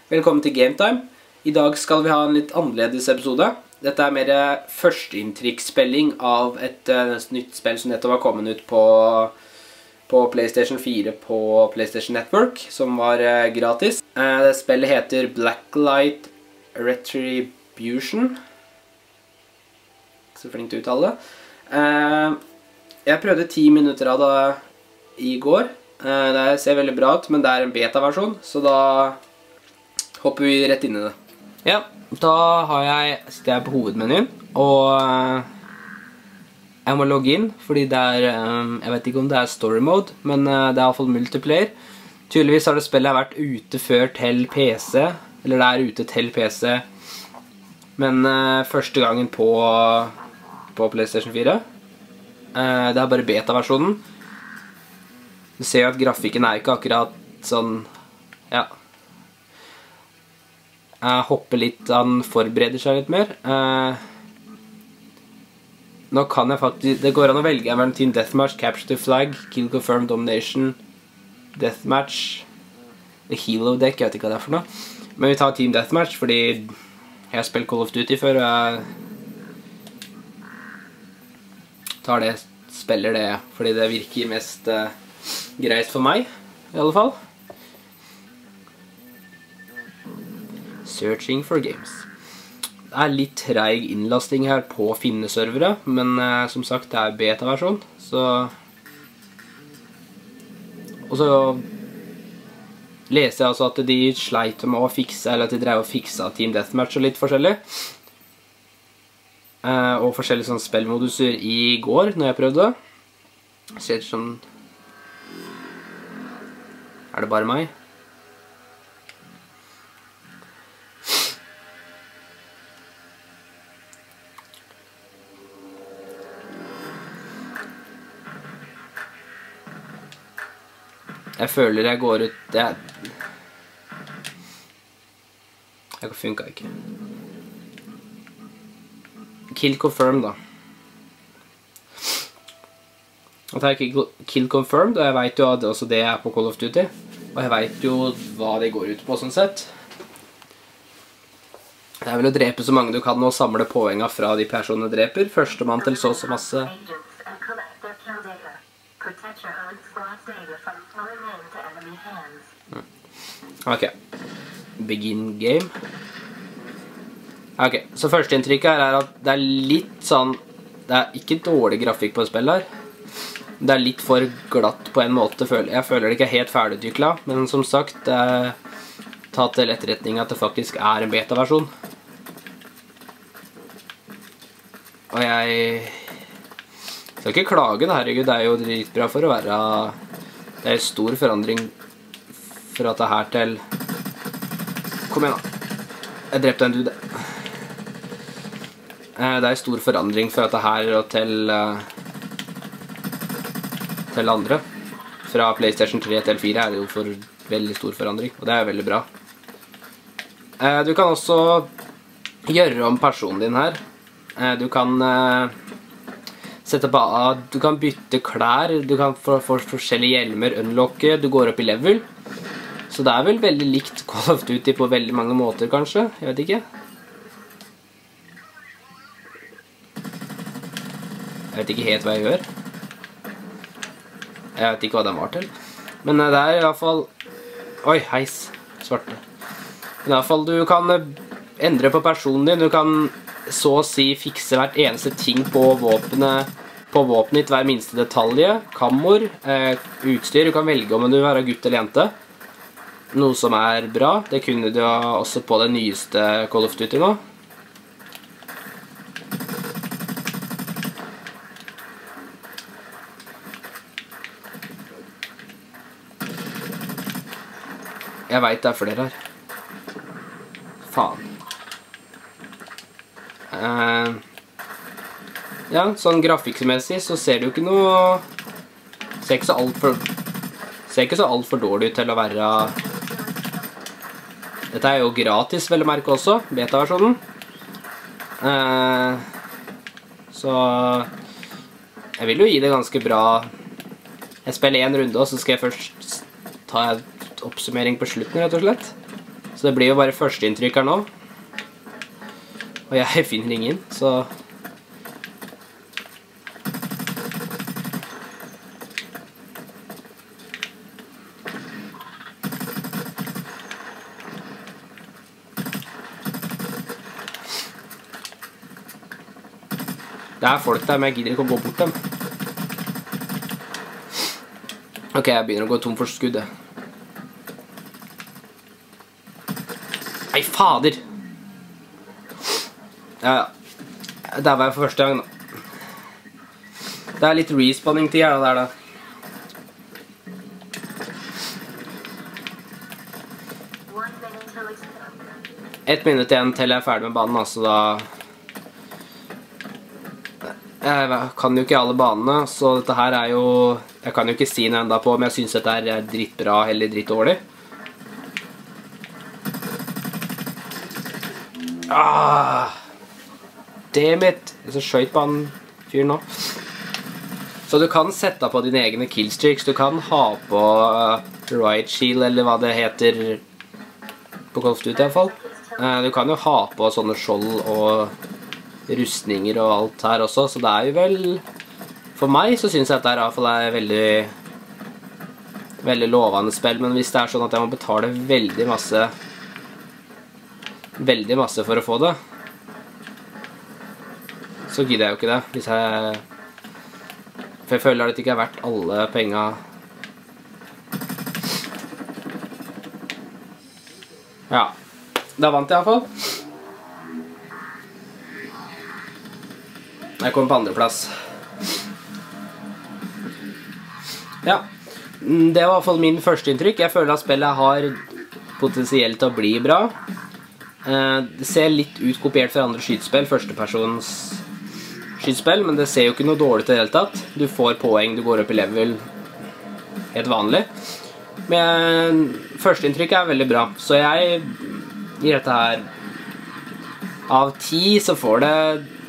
Velkommen til Gametime. I dag skal vi ha en litt annerledes episode. Dette er mer førsteinntrykksspilling av et nytt spill som nettopp var kommet ut på PlayStation 4 på PlayStation Network, som var gratis. Spillet heter Blacklight Retribution. Ikke så flink til å uttale det. Jeg prøvde 10 minutter av det i går. Det ser veldig bra ut, men det er en beta-versjon, så da hopper vi rett inn i det. Ja, da sitter jeg på hovedmenyen, og jeg må logge inn, fordi det er, jeg vet ikke om det er story mode, men det er i hvert fall multiplayer. Tydeligvis har det spillet vært ute før til PC, eller det er ute til PC, men første gangen på PlayStation 4. Det er bare beta-versjonen. Du ser jo at grafikken er ikke akkurat sånn, ja. Jeg hopper litt, han forbereder seg litt mer. Nå kan jeg faktisk, det går an å velge mellom Team Deathmatch, Capture the Flag, Kill Confirm, Domination, Deathmatch, The Helo Deck, jeg vet ikke hva det er for noe. Men vi tar Team Deathmatch, fordi jeg har spilt Call of Duty før, og jeg tar det, spiller det, fordi det virker mest greit for meg, i alle fall. Searching for games. Det er litt treig innlasting her på Finne-servere, men som sagt, det er beta-versjon, så... Og så leser jeg altså at de sleit med å fikse, eller at de drev og fiksa Team Deathmatch og litt forskjellig. Og forskjellige sånne spillmoduser i går, når jeg prøvde det. Ser ut som... Er det bare meg? Jeg føler jeg går ut... Det funker ikke. Kill Confirm, da. Jeg tar Kill Confirmed, og jeg vet jo at også det er på Call of Duty. Og jeg vet jo hva det går ut på, sånn sett. Det er vel å drepe så mange du kan og samle poenga fra de personene dreper. Førstemann til så masse... Ok, begin game. Ok, så førsteinntrykket her er at det er litt sånn, det er ikke dårlig grafikk på spillet her. Det er litt for glatt på en måte, jeg føler det ikke er helt ferdigutviklet, men som sagt, det er tatt til etterretning at det faktisk er en beta-versjon. Og jeg skal ikke klage, herregud, det er jo dritbra for å være, det er stor forandring fra det her til, kom igjen da, jeg drepte en dude. Det er stor forandring fra det her og til andre. Fra PlayStation 3 til 4 er det jo for veldig stor forandring, og det er veldig bra. Du kan også gjøre om personen din her. Du kan sette på, du kan bytte klær, du kan få forskjellige hjelmer, unlocke, du går opp i level. Så det er vel veldig likt Call of Duty på veldig mange måter, kanskje? Jeg vet ikke. Jeg vet ikke helt hva jeg gjør. Jeg vet ikke hva den var til. Men det er i hvert fall... Oi, heis. Svarte. Men i hvert fall, du kan endre på personen din. Du kan så å si fikse hvert eneste ting på våpenet ditt, hver minste detalje. Kammor, utstyr. Du kan velge om du vil være gutt eller jente. Noe som er bra. Det kunne du også på det nyeste Call of Duty nå. Jeg vet det er flere her. Faen. Ja, sånn grafikkmessig så ser det jo ikke noe... Ser ikke så alt for dårlig ut til å være... Dette er jo gratis, vel å merke også, beta-versjonen. Så... Jeg vil jo gi det ganske bra... Jeg spiller en runde, og så skal jeg først ta en oppsummering på slutten, rett og slett. Så det blir jo bare førsteinntrykk her nå. Og jeg finner ingen, så... Det er folk der, men jeg gidder ikke å gå bort dem. Ok, jeg begynner å gå tom for skuddet. Nei, fader! Ja, der var jeg for første gang da. Det er litt respawning-tid her da, der da. Ett minutt igjen til jeg er ferdig med banen, altså da... Jeg kan jo ikke alle banene, så dette her er jo... Jeg kan jo ikke si noe enda på om jeg synes dette er drittbra eller drittdårlig. Damn it! Så skjøt på han fyren nå. Så du kan sette på dine egne killstreaks. Du kan ha på Riot Shield, eller hva det heter på Call of Duty i hvert fall. Du kan jo ha på sånne skjold og rustninger og alt her også, så det er jo vel... For meg så synes jeg at det i hvert fall er veldig lovende spill, men hvis det er sånn at jeg må betale veldig masse for å få det, så gidder jeg jo ikke det, hvis jeg... For jeg føler at det ikke er verdt alle penger. Ja, da vant jeg i hvert fall. Jeg kom på andreplass. Ja, det var i hvert fall min første inntrykk. Jeg føler at spillet har potensielt til å bli bra. Det ser litt utkopiert fra andre skytespill, førstepersons skytespill, men det ser jo ikke noe dårlig til det hele tatt. Du får poeng, du går opp i level helt vanlig. Men førsteinntrykket er veldig bra, så jeg gir dette her av 10, så får det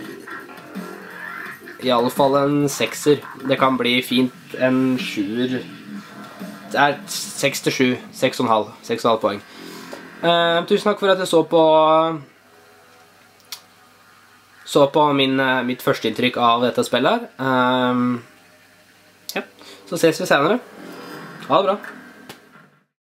i alle fall en 6-er. Det kan bli fint en 7-er. Det er 6-7, 6,5 poeng. Tusen takk for at jeg så på mitt førsteinntrykk av dette spillet her. Ja, så ses vi senere. Ha det bra.